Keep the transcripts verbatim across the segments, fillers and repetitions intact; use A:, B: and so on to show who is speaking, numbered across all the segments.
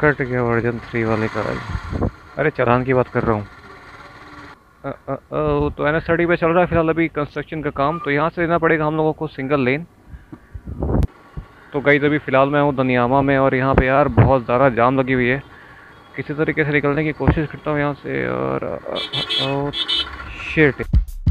A: Cut गया version three वाले का। अरे चालान की बात कर रहा हूँ। अ, अ, अ, तो एन एस थर्टी पे चल रहा है फिलहाल अभी कंस्ट्रक्शन का काम, तो यहाँ से लेना पड़ेगा हम लोगों को सिंगल लेन। तो गाइस अभी फ़िलहाल मैं हूँ दनियामा में, और यहाँ पे यार बहुत ज़्यादा जाम लगी हुई है। किसी तरीके से निकलने की कोशिश करता हूँ यहाँ से, और shit.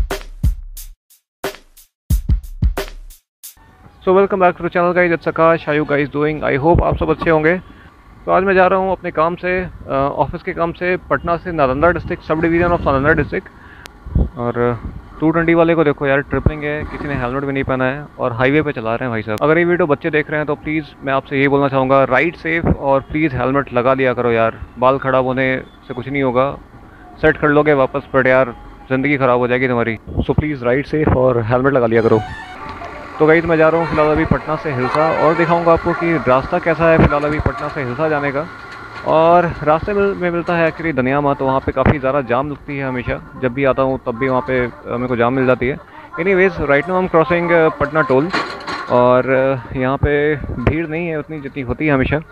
A: So welcome back to the channel guys, it's Aakash. How you guys doing? I hope आप सब अच्छे होंगे। तो आज मैं जा रहा हूँ अपने काम से, ऑफिस के काम से, पटना से Nalanda district, sub division of Nalanda district. और टू ट्वेंटी वाले को देखो यार, ट्रिपलिंग है, किसी ने हेलमेट भी नहीं पहना है और हाईवे पे चला रहे हैं भाई साहब। अगर ये वीडियो बच्चे देख रहे हैं तो प्लीज़ मैं आपसे यही बोलना चाहूँगा, राइड सेफ और प्लीज़ हेलमेट लगा लिया करो यार। बाल खराब होने से कुछ नहीं होगा, सेट कर लोगे वापस, बट यार ज़िंदगी ख़राब हो जाएगी तुम्हारी। सो प्लीज़ राइड सेफ और हेलमेट लगा लिया करो। तो गाइस मैं जा रहा हूँ फिलहाल अभी पटना से हिलसा, और दिखाऊंगा आपको कि रास्ता कैसा है फिलहाल अभी पटना से हिलसा जाने का। और रास्ते में, में मिलता है एक्चुअली दनियामा, तो वहाँ पे काफ़ी ज़्यादा जाम लगती है हमेशा। जब भी आता हूँ तब भी वहाँ पे मेरे को जाम मिल जाती है। एनीवेज राइट नाउ हम क्रॉसिंग पटना टोल, और यहाँ पे भीड़ नहीं है उतनी जितनी होती है हमेशा।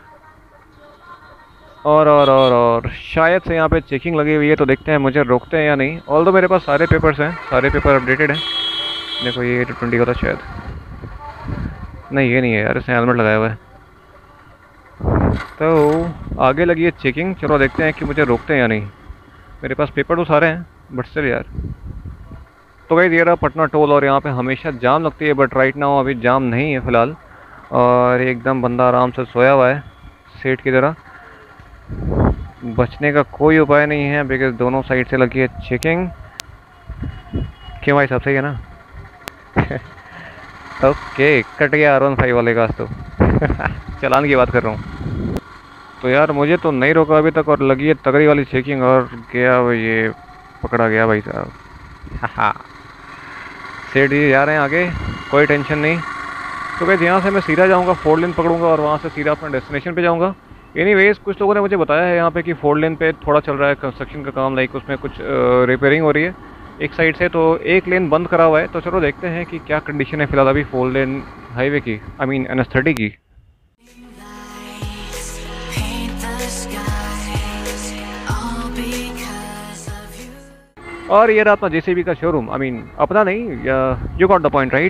A: और और और और शायद से यहाँ पे चेकिंग लगी हुई है, तो देखते हैं मुझे रोकते हैं या नहीं। ऑल दो मेरे पास सारे पेपर्स हैं, सारे पेपर अपडेटेड हैं। देखो ये टू ट्वेंटी का था शायद, नहीं ये नहीं है यार, इसने हेलमेट लगाया हुआ है। तो आगे लगी है चेकिंग, चलो देखते हैं कि मुझे रोकते हैं या नहीं। मेरे पास पेपर तो सारे हैं बट स्टिल यार। तो गाइस ये रहा पटना टोल, और यहाँ पे हमेशा जाम लगती है, बट राइट नाउ अभी जाम नहीं है फ़िलहाल। और एकदम बंदा आराम से सोया हुआ है सेठ की तरह। बचने का कोई उपाय नहीं है बिकॉज दोनों साइड से लगी है चेकिंग। क्यों भाई साहब, सही है ना? ओके कट गया आर वन फाइव वाले का तो। चालान की बात कर रहा हूँ। तो यार मुझे तो नहीं रोका अभी तक, और लगी है तगड़ी वाली चेकिंग, और गया वो ये पकड़ा गया भाई साहब। हाँ सेठ जी जा रहे हैं आगे, कोई टेंशन नहीं। तो भाई यहाँ से मैं सीधा जाऊँगा, फोर लेन पकड़ूंगा और वहाँ से सीधा अपना डेस्टिनेशन पे जाऊँगा। एनीवेज कुछ लोगों ने मुझे बताया है यहाँ पे कि फोर लेन पे थोड़ा चल रहा है कंस्ट्रक्शन का काम, लाइक उसमें कुछ रिपेयरिंग हो रही है एक साइड से, तो एक लेन बंद करा हुआ है। तो चलो देखते हैं कि क्या कंडीशन है फिलहाल अभी फोर लेन हाईवे की, I mean N S thirty की। और ये रहा अपना जेसीबी का शोरूम, आई मीन अपना नहीं, you got the point right.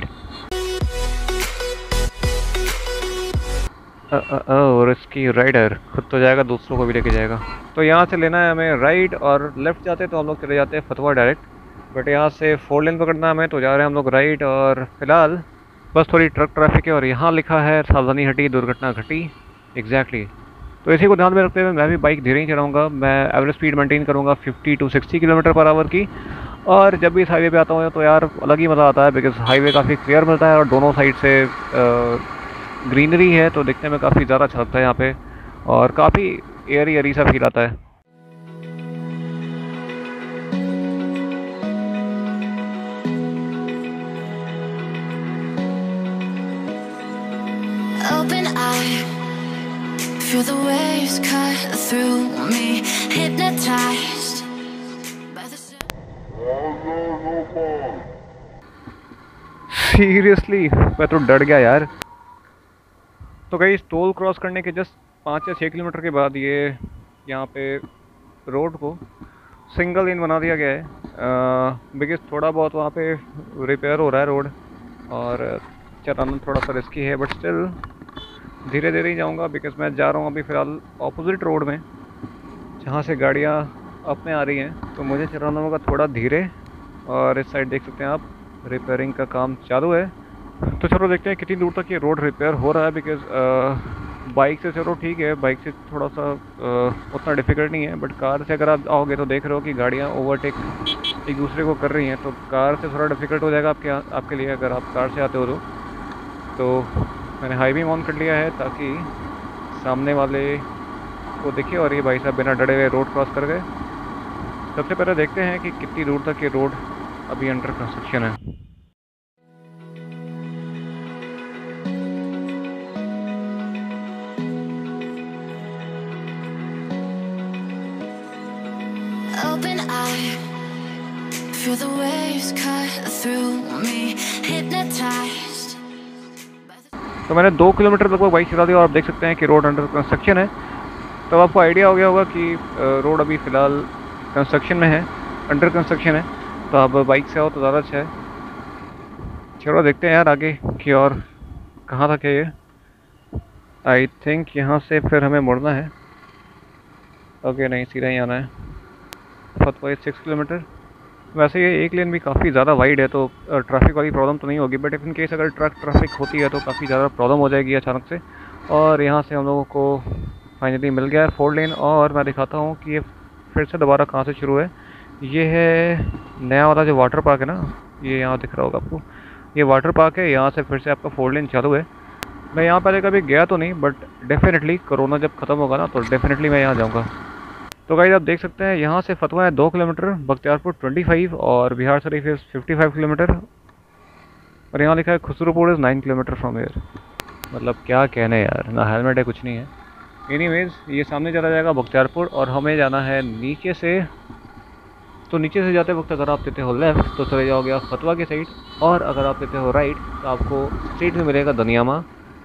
A: और इसकी राइडर खुद तो जाएगा, दूसरों को भी लेके जाएगा। तो यहाँ से लेना है हमें राइट, और लेफ़्ट जाते तो हम लोग चले जाते हैं फतवा डायरेक्ट, बट यहाँ से फोर लेन पकड़ना हमें, तो जा रहे हैं हम लोग राइट। और फिलहाल बस थोड़ी ट्रक ट्रैफिक है, और यहाँ लिखा है सावधानी हटी दुर्घटना घटी, एग्जैक्टली exactly। तो इसी को ध्यान में रखते हुए मैं भी बाइक धीरे ही चलाऊँगा। मैं एवरेज स्पीड मेंटेन करूँगा fifty to sixty kilometre per hour की। और जब भी इस हाईवे पे आता हूँ तो यार अलग ही मज़ा आता है, बिकॉज हाईवे काफ़ी क्लियर मिलता है और दोनों साइड से ग्रीनरी है, तो देखने में काफ़ी ज़्यादा अच्छा लगता है यहाँ पे, और काफ़ी एयरी एयरी सा फील आता है।
B: Feel the waves cut through me, hypnotized by the
A: seriously मैं तो डर गया यार। तो गाइस टोल क्रॉस करने के जस्ट पाँच या छः किलोमीटर के बाद ये यहाँ पे रोड को सिंगल लेन बना दिया गया है, बिकॉज थोड़ा बहुत वहाँ पे रिपेयर हो रहा है रोड, और चलाना थोड़ा सा रिस्की है, बट स्टिल धीरे धीरे ही जाऊंगा, बिकॉज मैं जा रहा हूँ अभी फ़िलहाल ऑपोजिट रोड में जहाँ से गाड़ियाँ अपने आ रही हैं, तो मुझे चलाना होगा थोड़ा धीरे। और इस साइड देख सकते हैं आप रिपेयरिंग का काम चालू है, तो चलो देखते हैं कितनी दूर तक ये रोड रिपेयर हो रहा है। बिकॉज बाइक से चलो ठीक है, बाइक से थोड़ा सा आ, उतना डिफ़िकल्ट नहीं है, बट कार से अगर आप आओगे तो देख रहे हो कि गाड़ियाँ ओवरटेक एक दूसरे को कर रही हैं, तो कार से थोड़ा डिफ़िकल्ट हो जाएगा आपके आपके लिए अगर आप कार से आते हो तो, तो मैंने हाईवे ऑन कर लिया है ताकि सामने वाले को दिखे, और ये भाई साहब बिना डरे हुए रोड क्रॉस कर गए। सबसे पहले देखते हैं कि कितनी दूर तक ये रोड अभी अंडर कंस्ट्रक्शन है।
B: open eye, feel the waves cut through me, hypnotized।
A: तो मैंने दो किलोमीटर लगभग बाइक चला दी, और आप देख सकते हैं कि रोड अंडर कंस्ट्रक्शन है। तो आपको आइडिया हो गया होगा कि रोड अभी फ़िलहाल कंस्ट्रक्शन में है, अंडर कंस्ट्रक्शन है, तो आप बाइक से आओ तो ज़्यादा अच्छा है। चलो देखते हैं यार आगे की और कहाँ तक है ये। आई थिंक यहाँ से फिर हमें मुड़ना है। ओके नहीं, सीधा ही आना है। फतवा सिक्स किलोमीटर। वैसे ये एक लेन भी काफ़ी ज़्यादा वाइड है, तो ट्रैफिक वाली प्रॉब्लम तो नहीं होगी, बट इन केस अगर ट्रक ट्रैफिक होती है तो काफ़ी ज़्यादा प्रॉब्लम हो जाएगी अचानक से। और यहाँ से हम लोगों को फाइनली मिल गया है फोर लेन। और मैं दिखाता हूँ कि ये फिर से दोबारा कहाँ से शुरू है। ये है नया वाला जो वाटर पार्क है ना, ये यहाँ दिख रहा होगा आपको, ये वाटर पार्क है। यहाँ से फिर से आपका फोर लेन चालू है। मैं यहाँ पहले कभी गया तो नहीं, बट डेफिनेटली कोरोना जब ख़त्म होगा ना तो डेफिनेटली मैं यहाँ जाऊँगा। तो गाइस आप देख सकते हैं यहाँ से फतवा है दो किलोमीटर, बख्तियारपुर पच्चीस और बिहार शरीफ इज़ पचपन किलोमीटर, और यहाँ लिखा है Khusrupur is nine kilometre from here. मतलब क्या कहने यार, ना हेलमेट है कुछ नहीं है। एनीवेज ये सामने चला जाएगा बख्तियारपुर, और हमें जाना है नीचे से। तो नीचे से जाते वक्त अगर आप देते हो लेफ़्ट तो चले जाओगे आप फतवा के साइड, और अगर आप देते हो राइट तो आपको स्ट्रीट में मिलेगा दनियामा।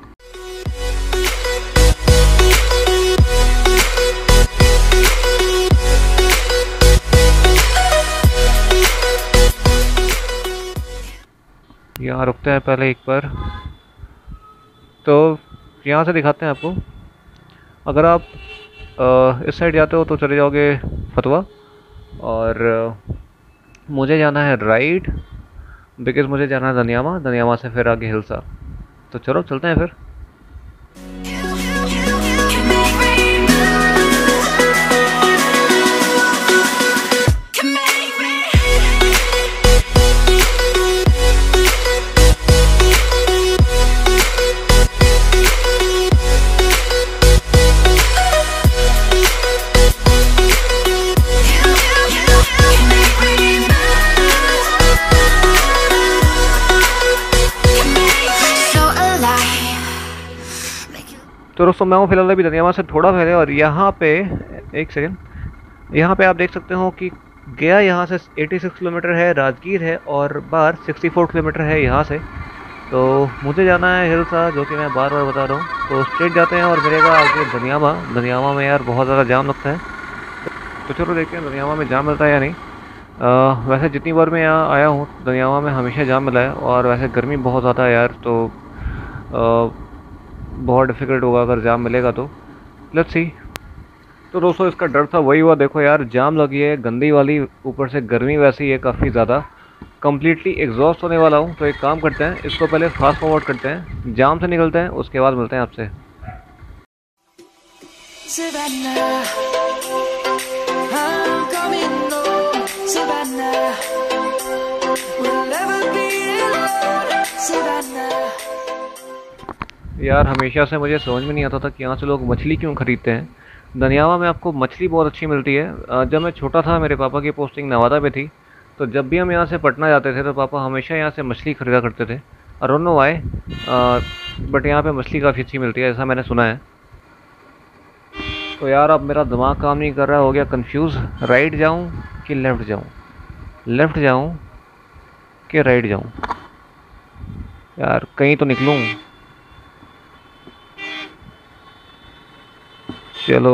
A: यहाँ रुकते हैं पहले एक बार, तो यहाँ से दिखाते हैं आपको। अगर आप आ, इस साइड जाते हो तो चले जाओगे फतवा, और आ, मुझे जाना है राइट बिकॉज़ मुझे जाना है दनियामा। दनियामा से फिर आगे हिलसा। तो चलो चलते हैं फिर। तो दोस्तों मैं हूँ फिलहाल अभी दनियामा से थोड़ा पहले, और यहाँ पे एक सेकंड, यहाँ पे आप देख सकते हो कि गया यहाँ से छियासी किलोमीटर है, राजगीर है, और बार चौंसठ किलोमीटर है यहाँ से। तो मुझे जाना है हिलसा, जो कि मैं बार बार बता रहा हूँ। तो स्ट्रेट जाते हैं और मिलेगा आगे दनियामा। दनियामा में यार बहुत ज़्यादा जाम लगता है, तो चलो देखते हैं दनियामा में जाम मिलता है या नहीं। आ, वैसे जितनी बार मैं यहाँ आया हूँ दनियामा में हमेशा जाम मिला है, और वैसे गर्मी बहुत ज़्यादा है यार, तो आ, बहुत डिफ़िकल्ट होगा अगर जाम मिलेगा तो। Let's see. तो दोस्तों इसका डर था वही हुआ। देखो यार जाम लगी है गंदी वाली, ऊपर से गर्मी वैसी है काफ़ी ज़्यादा, कम्प्लीटली एग्जॉस्ट होने वाला हूँ। तो एक काम करते हैं, इसको पहले फास्ट फॉरवर्ड करते हैं, जाम से निकलते हैं, उसके बाद मिलते हैं आपसे। यार हमेशा से मुझे समझ में नहीं आता था कि यहाँ से लोग मछली क्यों ख़रीदते हैं। दनियामा में आपको मछली बहुत अच्छी मिलती है। जब मैं छोटा था मेरे पापा की पोस्टिंग नवादा में थी, तो जब भी हम यहाँ से पटना जाते थे तो पापा हमेशा यहाँ से मछली ख़रीदा करते थे। I don't know why, but यहाँ पे मछली काफ़ी अच्छी मिलती है, ऐसा मैंने सुना है। तो यार अब मेरा दिमाग काम नहीं कर रहा, हो गया कंफ्यूज, राइट जाऊँ कि लेफ़्ट जाऊँ, लेफ़्ट जाऊँ कि राइट जाऊँ। यार कहीं तो निकलूँ। चलो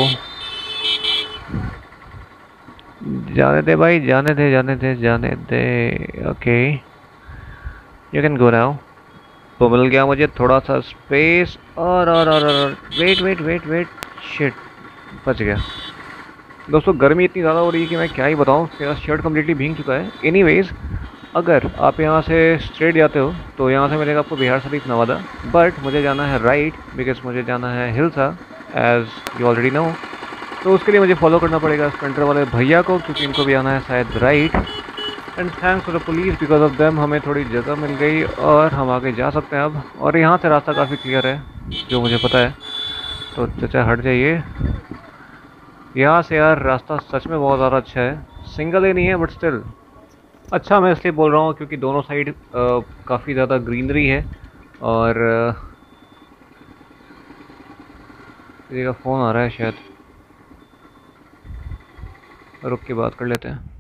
A: जाने दे भाई, जाने दे जाने दे जाने दे। Okay you can go now. तो मिल गया मुझे थोड़ा सा स्पेस, और और और और wait wait wait wait shit, बच गया। दोस्तों गर्मी इतनी ज़्यादा हो रही है कि मैं क्या ही बताऊँ, मेरा शर्ट कम्प्लीटली भीग चुका है। एनीवेज अगर आप यहाँ से स्ट्रेट जाते हो तो यहाँ से मिलेगा आपको बिहार शरीफ नवादा, बट मुझे जाना है राइट बिकॉज मुझे जाना है Hilsa, as you already know. तो उसके लिए मुझे फॉलो करना पड़ेगा स्पेंटर वाले भैया को, क्योंकि इनको भी आना है शायद right. And thanks for the police, because of them हमें थोड़ी जगह मिल गई और हम आगे जा सकते हैं अब। और यहाँ से रास्ता काफ़ी क्लियर है जो मुझे पता है। तो चाचा हट जाइए यहाँ से। यार रास्ता सच में बहुत ज़्यादा अच्छा है, सिंगल ही नहीं है बट स्टिल अच्छा। मैं इसलिए बोल रहा हूँ क्योंकि दोनों साइड काफ़ी ज़्यादा ग्रीनरी है। और किसी का फ़ोन आ रहा है शायद, रुक के बात कर लेते हैं।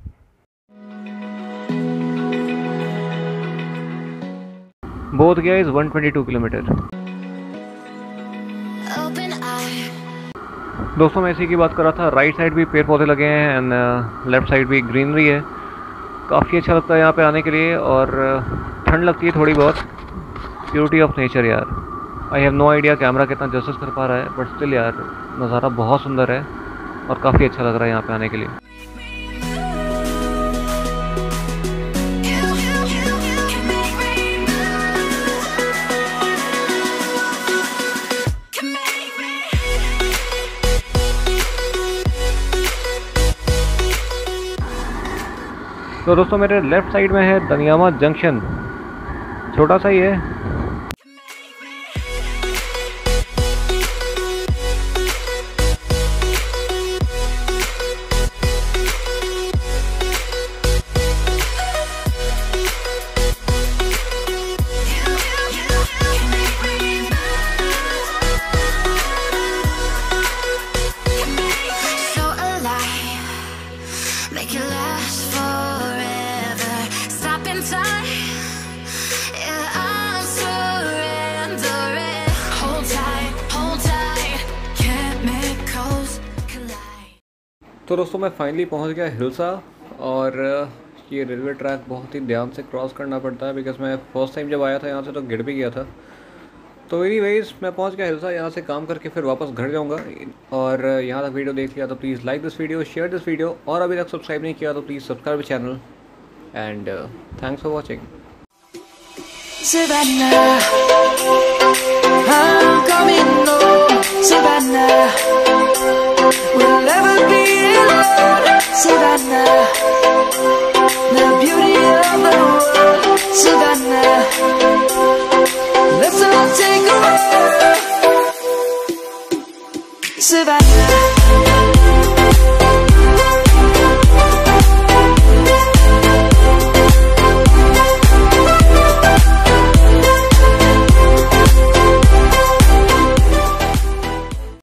A: Bodh Gaya is one twenty two kilometre. दोस्तों मैं इसी की बात कर रहा था, राइट साइड भी पेड़ पौधे लगे हैं एंड लेफ्ट साइड भी ग्रीनरी है। काफ़ी अच्छा लगता है यहाँ पे आने के लिए, और ठंड लगती है थोड़ी बहुत। ब्यूटी ऑफ नेचर यार, I have no idea camera कितना जस्टिस कर पा रहा है, बट स्टिल यार नज़ारा बहुत सुंदर है और काफ़ी अच्छा लग रहा है यहाँ पे आने के लिए। तो दोस्तों मेरे लेफ़्ट साइड में है दनियामा जंक्शन, छोटा सा ही है।
B: So alive, make it last forever. Stop in time, yeah, I'm surrendering. Hold tight, hold tight, chemicals collide.
A: तो दोस्तों मैं फाइनली पहुंच गया हिल्सा, और ये रेलवे ट्रैक बहुत ही ध्यान से क्रॉस करना पड़ता है, बिकॉज मैं फर्स्ट टाइम जब आया था यहाँ से तो गिर भी गया था। तो एनीवेज मैं पहुंच गया हिल्सा, यहाँ से काम करके फिर वापस घर जाऊँगा। और यहाँ तक वीडियो देख लिया तो please like this video, share this video, और अभी तक सब्सक्राइब नहीं किया तो please subscribe channel, and thanks for watching.
B: Savannah, I'm coming home. Savannah, we'll never be alone. Savannah, the beauty of the world. Savannah, let's all take a walk. Savannah.